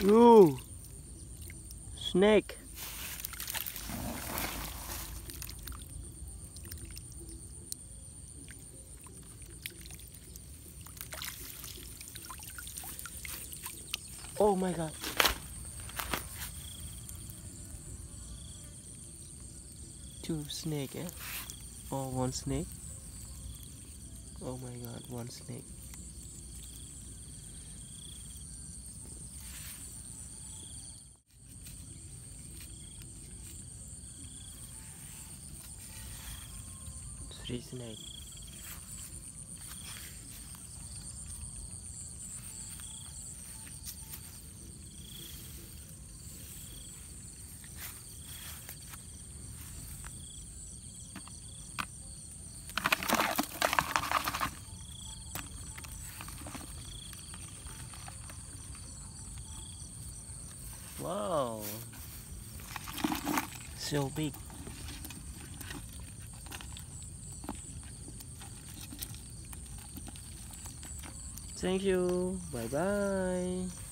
Ooh, snake. Oh my god. Two snake, eh? Or one snake? Oh my god, one snake. Three snake. Wow, so big. Thank you. Bye bye.